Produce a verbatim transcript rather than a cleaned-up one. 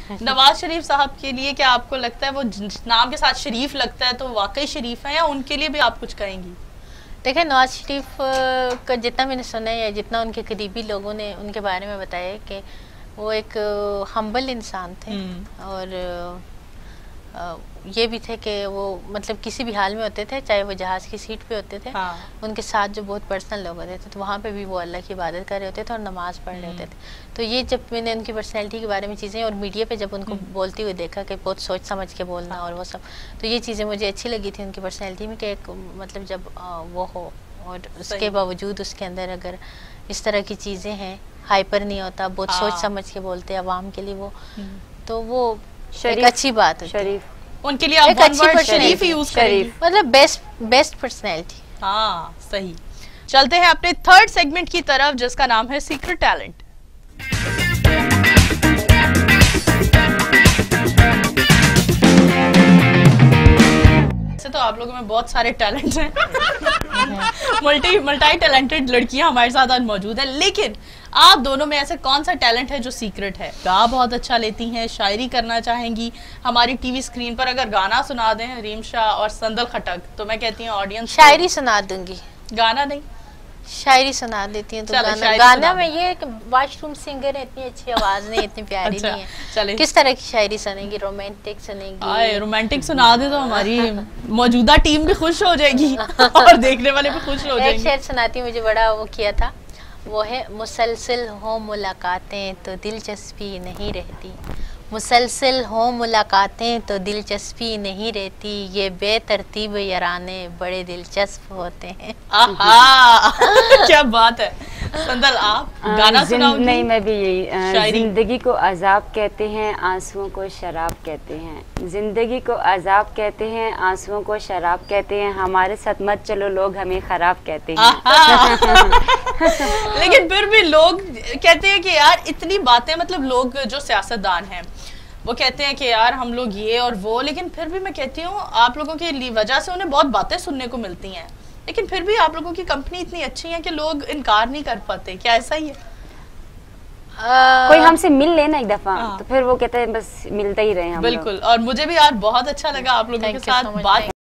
नवाज शरीफ साहब के लिए क्या आपको लगता है वो नाम के साथ शरीफ लगता है तो वाकई शरीफ है, या उनके लिए भी आप कुछ कहेंगी? देखिए, नवाज शरीफ का जितना मैंने सुना है या जितना उनके करीबी लोगों ने उनके बारे में बताया कि वो एक हम्बल इंसान थे, और ये भी थे कि वो मतलब किसी भी हाल में होते थे, चाहे वो जहाज़ की सीट पे होते थे, हाँ। उनके साथ जो बहुत पर्सनल लोग होते थे तो वहाँ पे भी वो अल्लाह की इबादत कर रहे होते थे और नमाज़ पढ़ रहे होते थे। तो ये जब मैंने उनकी पर्सनैलिटी के बारे में चीज़ें और मीडिया पे जब उनको बोलते हुए देखा कि बहुत सोच समझ के बोलना, हाँ। और वो सब, तो ये चीज़ें मुझे अच्छी लगी थी उनकी पर्सनैलिटी में कि एक मतलब जब वो हो और उसके बावजूद उसके अंदर अगर इस तरह की चीज़ें हैं, हाइपर नहीं होता, बहुत हाँ। सोच समझ के बोलते हैं आवाम के लिए वो, तो वो एक अच्छी बात होती है उनके लिए। आप वन वर्ड शरीफ यूज करेंगी, मतलब बेस्ट बेस्ट पर्सनैलिटी। हाँ सही। चलते हैं अपने थर्ड सेगमेंट की तरफ जिसका नाम है सीक्रेट टैलेंट। वैसे तो आप लोगों में बहुत सारे टैलेंट्स हैं, मल्टी मल्टी टैलेंटेड लड़कियां हमारे साथ आज मौजूद है, लेकिन आप दोनों में ऐसे कौन सा टैलेंट है जो सीक्रेट है? गा बहुत अच्छा लेती हैं, शायरी करना चाहेंगी, हमारी टीवी स्क्रीन पर अगर गाना सुना दें रीम शाह और संदल खटक तो मैं कहती हूँ ऑडियंस शायरी सुना दूंगी। गाना नहीं, शायरी सुना देती हूँ। तो गाना, गाना में ये वॉशरूम सिंगर है, इतनी अच्छी आवाज नहीं, इतनी प्यारी अच्छा, नहीं है। चले। किस तरह की शायरी सुनेंगी? रोमांटिक सुनेंगी? आए रोमांटिक सुना दे तो हमारी मौजूदा टीम भी खुश हो जाएगी और देखने वाले भी खुश हो जाएंगे। एक शेर सुनाती हूँ, मुझे बड़ा वो किया था, वो है मुसलसल हो मुलाकातें तो दिलचस्पी नहीं रहती, मुसलसल हो मुलाकातें तो दिलचस्पी नहीं रहती, ये बेतरतीब याराने बड़े दिलचस्प होते हैं। आहा क्या बात है। संदल आप गाना सुनाओगी? नहीं, मैं भी यही। जिंदगी को अजाब कहते हैं, आंसुओं को शराब कहते हैं, जिंदगी को अजाब कहते हैं, आंसुओं को शराब कहते हैं, हमारे साथ मत चलो लोग हमें खराब कहते हैं। लेकिन फिर भी लोग कहते हैं कि यार इतनी बातें, मतलब लोग जो सियासतदान हैं वो कहते हैं कि यार हम लोग ये और वो, लेकिन फिर भी मैं कहती हूँ आप लोगों की वजह से उन्हें बहुत बातें सुनने को मिलती हैं, लेकिन फिर भी आप लोगों की कंपनी इतनी अच्छी है कि लोग इनकार नहीं कर पाते। क्या ऐसा ही है? आ, कोई हमसे मिल ले ना एक दफा तो फिर वो कहते हैं बस मिलते ही रहे हम। बिल्कुल, और मुझे भी यार बहुत अच्छा लगा आप लोगों के साथ बात